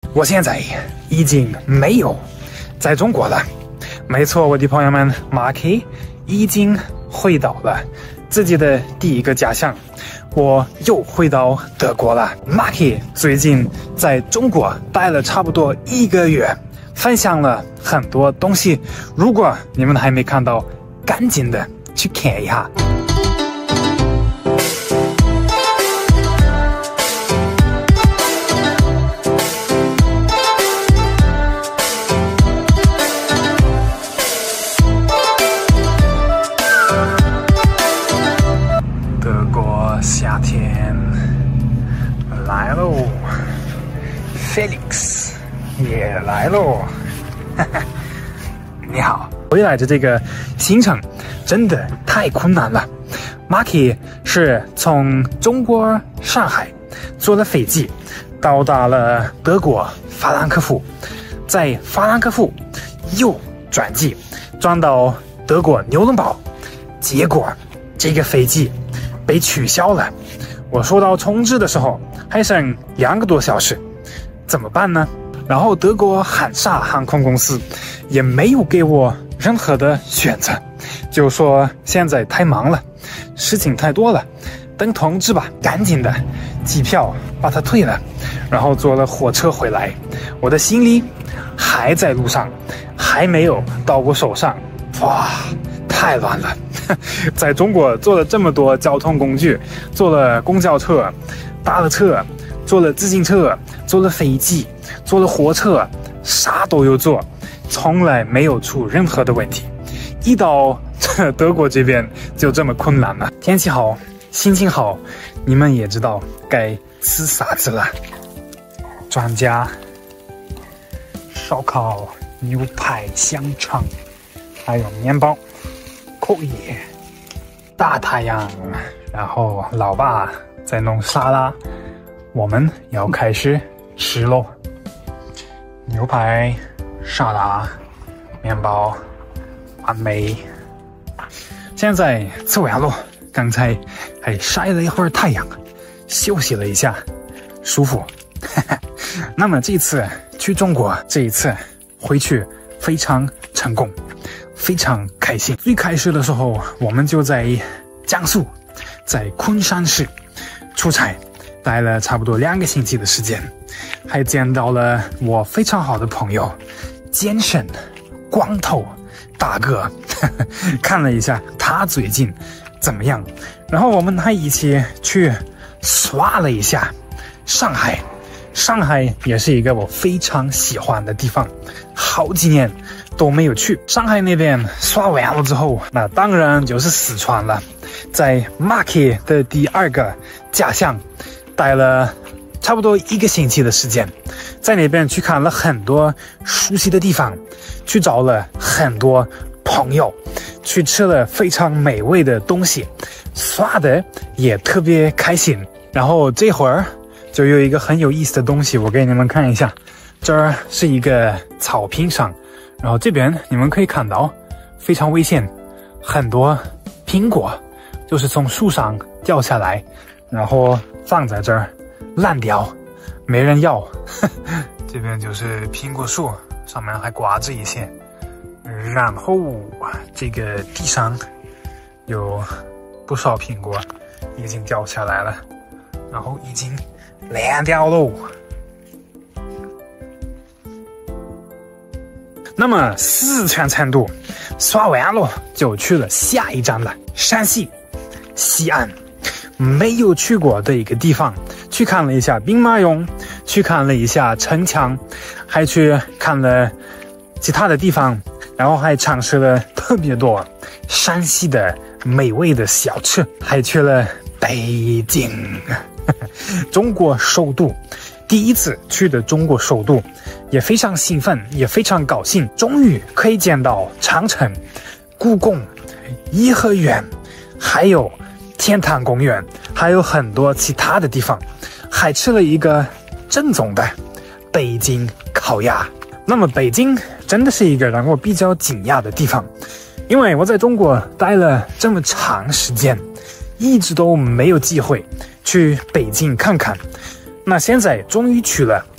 我现在已经没有在中国了。没错，我的朋友们 ，Marky 已经回到了自己的第一个家乡。我又回到德国了。Marky 最近在中国待了差不多1个月，分享了很多东西。如果你们还没看到，赶紧的去看一下。夏天来喽 ，Felix 也来喽，你好。回来的这个行程真的太困难了。Marky 是从中国上海坐了飞机，到达了德国法兰克福，在法兰克福又转机，转到德国纽伦堡，结果这个飞机被取消了。我收到通知的时候还剩2个多小时，怎么办呢？然后德国汉莎航空公司也没有给我任何的选择，就说现在太忙了，事情太多了，等通知吧。赶紧的机票把它退了，然后坐了火车回来。我的行李还在路上，还没有到我手上。哇，太乱了。在中国坐了这么多交通工具，坐了公交车，搭了车，坐了自行车，坐了飞机，坐了火车，啥都有坐，从来没有出任何的问题。一到德国这边就这么困难了。天气好，心情好，你们也知道该吃啥子了。专家烧烤、牛排、香肠，还有面包。口野，大太阳，然后老爸在弄沙拉，我们要开始吃喽。牛排、沙拉、面包，完美。现在吃完了，刚才还晒了一会儿太阳，休息了一下，舒服。那么这次去中国，这一次回去非常成功。非常开心。最开始的时候，我们就在江苏，在昆山市出差，待了差不多2个星期的时间，还见到了我非常好的朋友健身光头大哥，看了一下他最近怎么样，然后我们还一起去刷了一下上海。上海也是一个我非常喜欢的地方，好几年都没有去。上海那边刷完了之后，那当然就是四川了。在 Marky 的第2个家乡待了差不多1个星期的时间，在那边去看了很多熟悉的地方，去找了很多朋友，去吃了非常美味的东西，刷的也特别开心。然后这会儿就有一个很有意思的东西，我给你们看一下。这儿是一个草坪上，然后这边你们可以看到非常危险，很多苹果就是从树上掉下来，然后放在这儿烂掉，没人要。这边就是苹果树，上面还挂着一些，然后这个地上有不少苹果已经掉下来了，然后已经烂掉喽。那么四川成都刷完了，就去了下一站了，山西西安。没有去过的一个地方，去看了一下兵马俑，去看了一下城墙，还去看了其他的地方，然后还尝试了特别多山西的美味的小吃，还去了北京，中国首都。第一次去的中国首都，也非常兴奋，也非常高兴，终于可以见到长城、故宫、颐和园，还有天坛公园，还有很多其他的地方，还吃了一个正宗的北京烤鸭。那么北京真的是一个让我比较惊讶的地方，因为我在中国待了这么长时间，一直都没有机会去北京看看。那现在终于去了，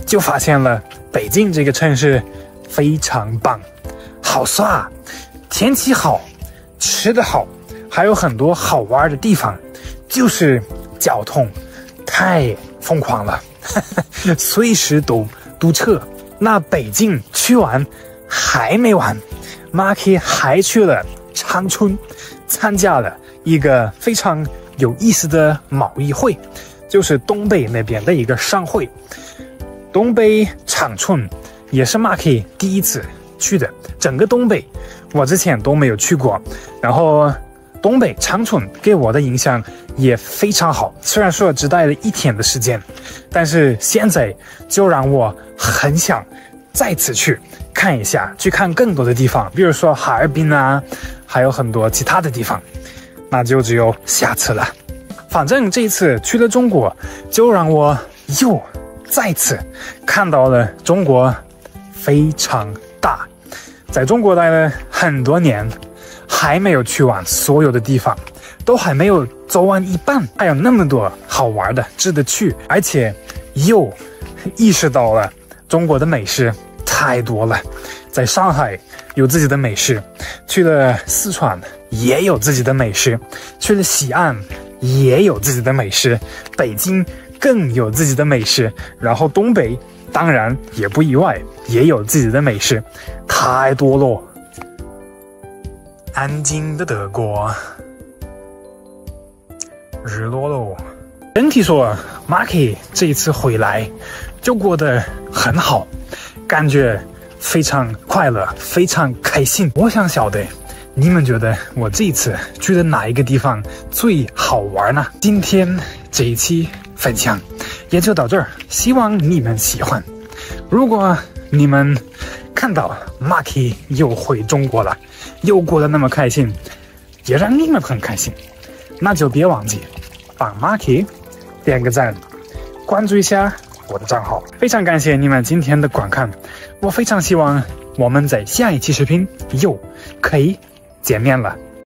就发现了北京这个城市非常棒，好耍，天气好，吃得好，还有很多好玩的地方，就是交通太疯狂了，随时都堵车。那北京去完还没完，Marky 还去了长春，参加了一个非常有意思的贸易会，就是东北那边的一个商会。东北长春也是 Marky 第一次去的，整个东北我之前都没有去过，然后东北长春给我的印象也非常好，虽然说只待了1天的时间，但是现在就让我很想再次去看一下，去看更多的地方，比如说哈尔滨啊，还有很多其他的地方，那就只有下次了。反正这一次去了中国，就让我又再次看到了中国非常大，在中国待了很多年，还没有去完所有的地方，都还没有走完一半，还有那么多好玩的值得去，而且又意识到了中国的美食太多了，在上海有自己的美食，去了四川也有自己的美食，去了西安也有自己的美食，北京更有自己的美食，然后东北当然也不意外，也有自己的美食，太多了。安静的德国，日落喽。整体说 Marky 这一次回来就过得很好，感觉非常快乐，非常开心。我想晓得你们觉得我这一次去的哪一个地方最好玩呢？今天这一期分享也就到这儿，希望你们喜欢。如果你们看到 Marky 又回中国了，又过得那么开心，也让你们很开心，那就别忘记帮 Marky 点个赞，关注一下我的账号。非常感谢你们今天的观看，我非常希望我们在下一期视频又可以见面了。